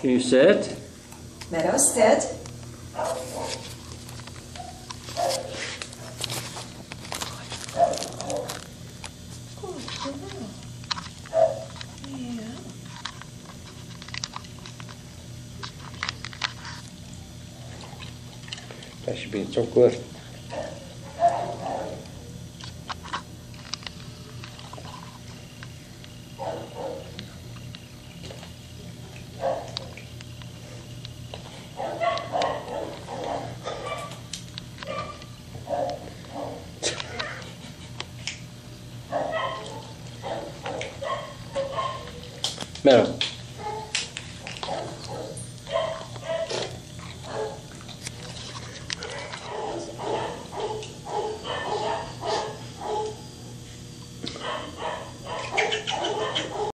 Can you sit? Meadow, sit. Yeah. That should be so good. Meadow.